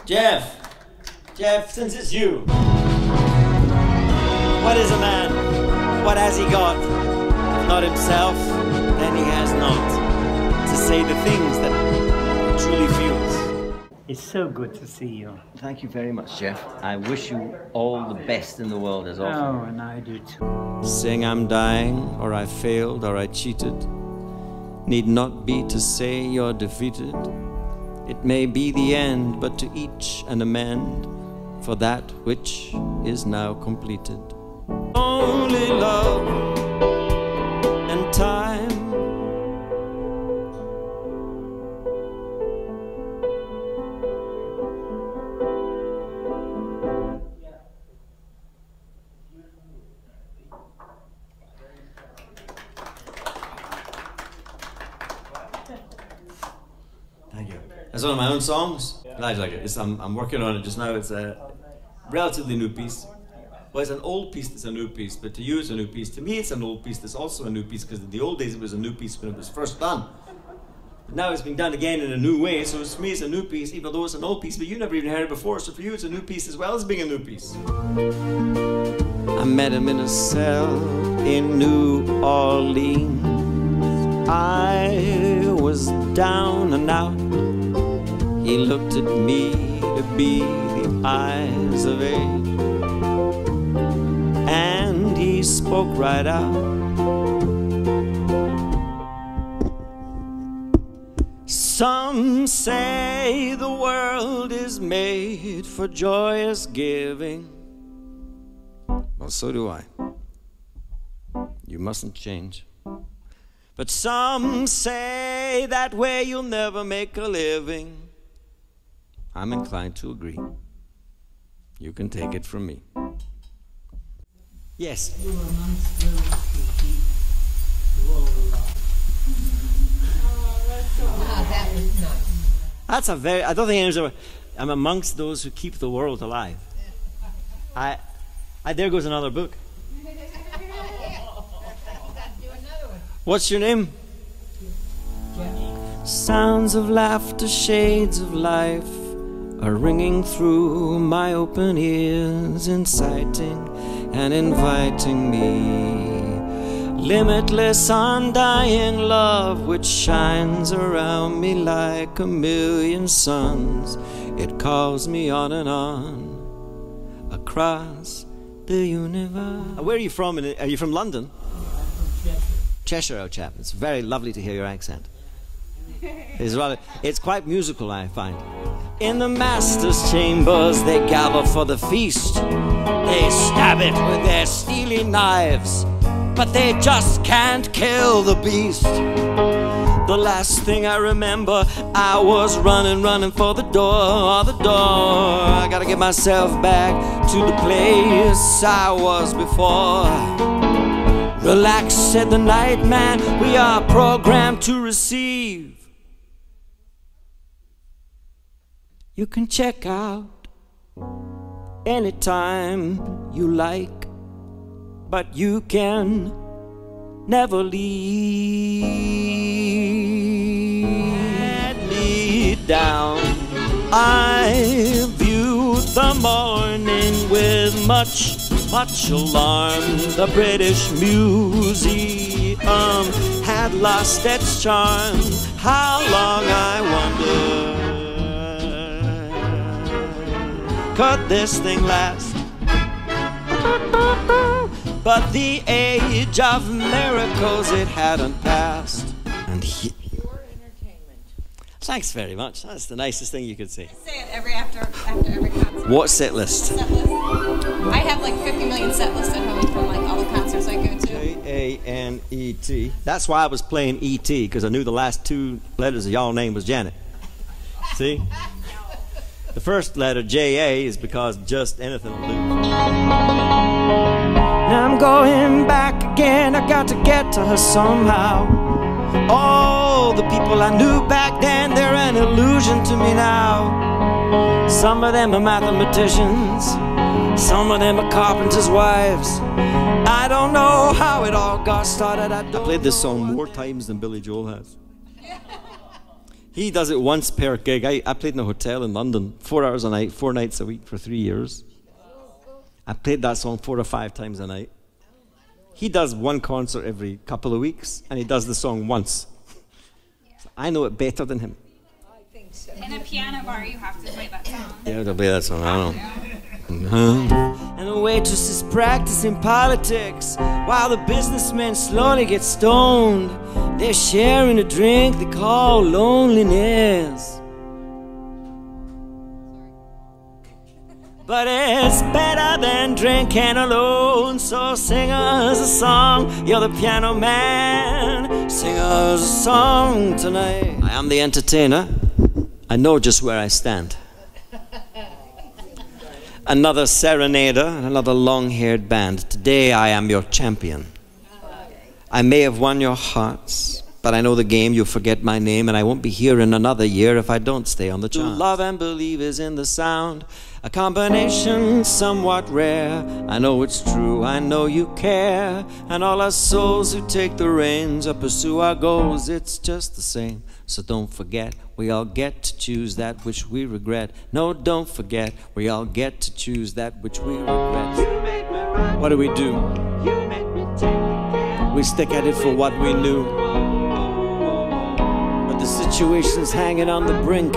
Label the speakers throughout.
Speaker 1: Jeff, since it's you, what is a man? What has he got? If not himself, then he has not to say the things that he truly feels.
Speaker 2: It's so good to see you.
Speaker 1: Thank you very much, Jeff. I wish you all the best in the world as often.
Speaker 2: Oh, and I do too.
Speaker 1: Saying I'm dying, or I failed, or I cheated, need not be to say you're defeated. It may be the end, but to each an amend for that which is now completed. Only love and time. Thank you. That's one of my own songs. Glad you like it. I'm working on it just now. It's a relatively new piece. Well, it's an old piece that's a new piece, but to you it's a new piece. To me it's an old piece that's also a new piece, because in the old days it was a new piece when it was first done. But now it's being done again in a new way, so to me it's a new piece, even though it's an old piece, but you never even heard it before, so for you it's a new piece as well as being a new piece. I met him in a cell in New Orleans. I was down and out. He looked at me to be the eyes of age, and he spoke right out. Some say the world is made for joyous giving. Well, so do I. You mustn't change. But some say that way you'll never make a living. I'm inclined to agree. You can take it from me. Yes?
Speaker 2: You were amongst those who keep the world alive.
Speaker 3: That was nice.
Speaker 1: That's a very, I don't think anyone's ever, I'm amongst those who keep the world alive. There goes another book. What's your name? Sounds of laughter, shades of life are ringing through my open ears, inciting and inviting me. Limitless, undying love which shines around me like a million suns. It calls me on and on across the universe. Where are you from? Are you from London? Cheshire, old chap. It's very lovely to hear your accent. It's quite musical, I find. In the master's chambers they gather for the feast. They stab it with their steely knives, but they just can't kill the beast. The last thing I remember, I was running for the door, I gotta get myself back to the place I was before. Relax, said the night man, we are programmed to receive. You can check out anytime you like, but you can never leave. Let me down. I viewed the morning with much alarm. The British Museum had lost its charm. How long, I wonder, could this thing last? But the age of miracles, it hadn't passed. And
Speaker 3: Your entertainment.
Speaker 1: thanks very much. That's the nicest thing you could say.
Speaker 3: Say it after every concert.
Speaker 1: What set list?
Speaker 3: Set list. I have like 50 million set lists at home from like all the concerts I go to.
Speaker 1: J-A-N-E-T. That's why I was playing E-T, because I knew the last two letters of y'all name was Janet. See? The first letter, J-A, is because just anything will do. Now I'm going back again. I got to get to her somehow. All the people I knew back then, they're an illusion to me now. Some of them are mathematicians, some of them are carpenters' wives. I don't know how it all got started. I played this song more times than Billy Joel has. He does it once per gig. I played in a hotel in London, 4 hours a night, 4 nights a week for 3 years. I played that song 4 or 5 times a night. He does one concert every couple of weeks, and he does the song once. So I know it better than him.
Speaker 3: In a piano bar, you have to play that song.
Speaker 1: Yeah, to play that song, I don't know. And the waitress is practicing politics while the businessmen slowly get stoned. They're sharing a drink they call loneliness. But it's better than drinking alone, so sing us a song. You're the piano man, sing us a song tonight. I am the entertainer. I know just where I stand. Another serenader and another long-haired band. Today I am your champion. I may have won your hearts, but I know the game. You'll forget my name, and I won't be here in another year if I don't stay on the chart. To love and believe is in the sound, a combination somewhat rare. I know it's true, I know you care, and all our souls who take the reins or pursue our goals, it's just the same. So don't forget, we all get to choose that which we regret. No, don't forget, we all get to choose that which we regret. What do? We stick at it for what we knew, but the situation's hanging on the brink.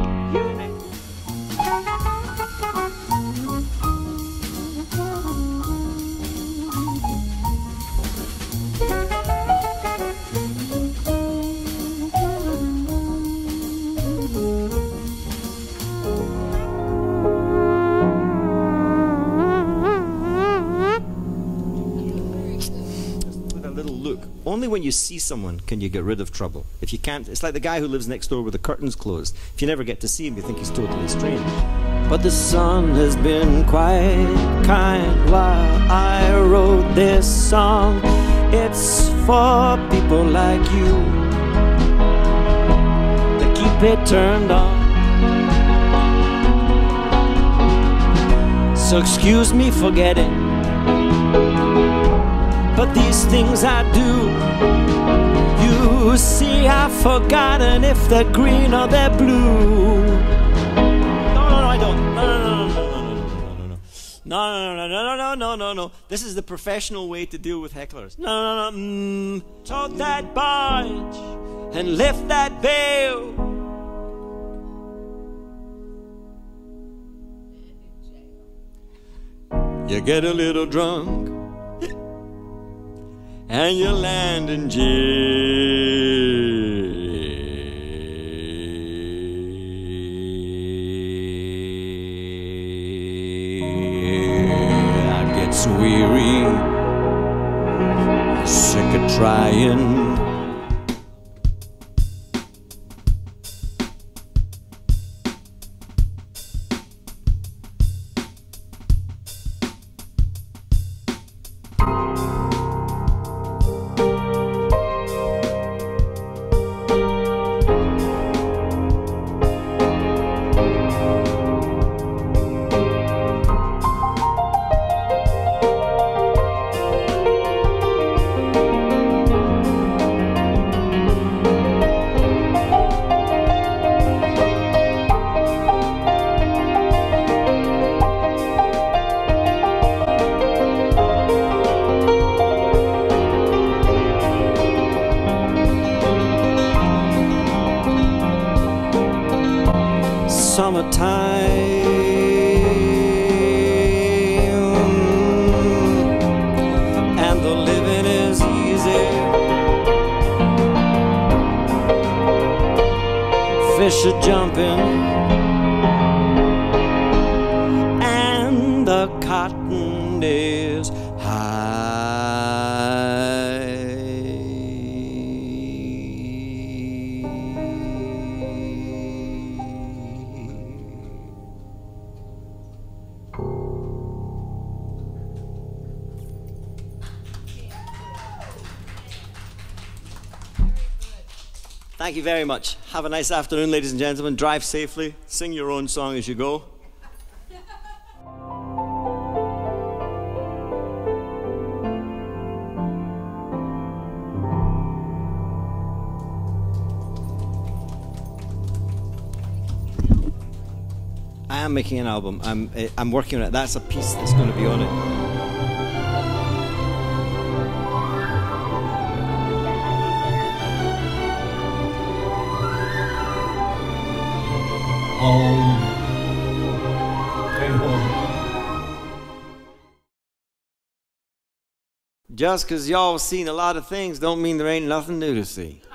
Speaker 1: Only when you see someone can you get rid of trouble. If you can't, it's like the guy who lives next door with the curtains closed. If you never get to see him, you think he's totally strange. But the sun has been quite kind while I wrote this song. It's for people like you that keep it turned on. So excuse me for getting, but these things I do, you see, I've forgotten if they're green or they're blue. No, I don't. No. This is the professional way to deal with hecklers. No. Tote that barge and lift that bale. You get a little drunk and you land in jail. I get weary, sick of trying. And the living is easy. Fish are jumping and the cotton is Thank you very much. Have a nice afternoon, ladies and gentlemen. Drive safely. Sing your own song as you go. am making an album. I'm working on it. That's a piece that's going to be on it.
Speaker 2: Home. Going home.
Speaker 1: Just because y'all seen a lot of things don't mean there ain't nothing new to see.